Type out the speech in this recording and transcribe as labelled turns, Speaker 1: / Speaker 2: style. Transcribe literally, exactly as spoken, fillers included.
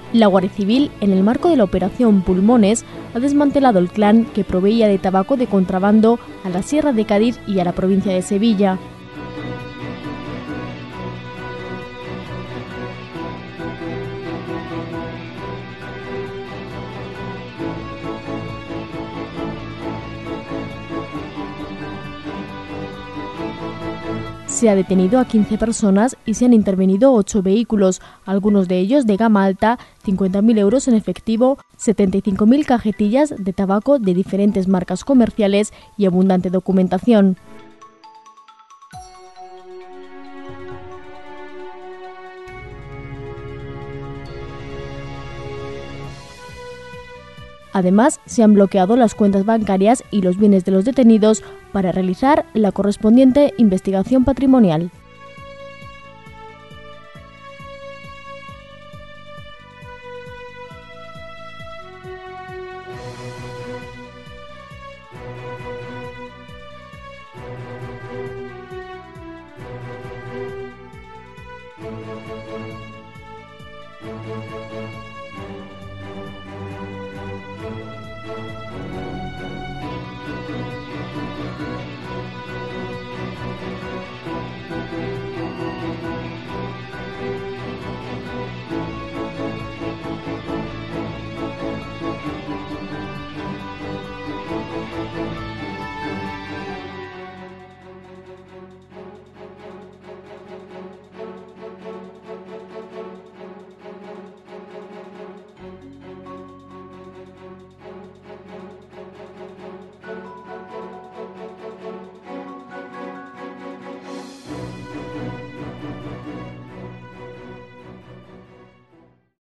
Speaker 1: La Guardia Civil, en el marco de la Operación Pulmones, ha desmantelado el clan que proveía de tabaco de contrabando a la Sierra de Cádiz y a la provincia de Sevilla. Se ha detenido a quince personas y se han intervenido ocho vehículos, algunos de ellos de gama alta, cincuenta mil euros en efectivo, setenta y cinco mil cajetillas de tabaco de diferentes marcas comerciales y abundante documentación. Además, se han bloqueado las cuentas bancarias y los bienes de los detenidos para realizar la correspondiente investigación patrimonial.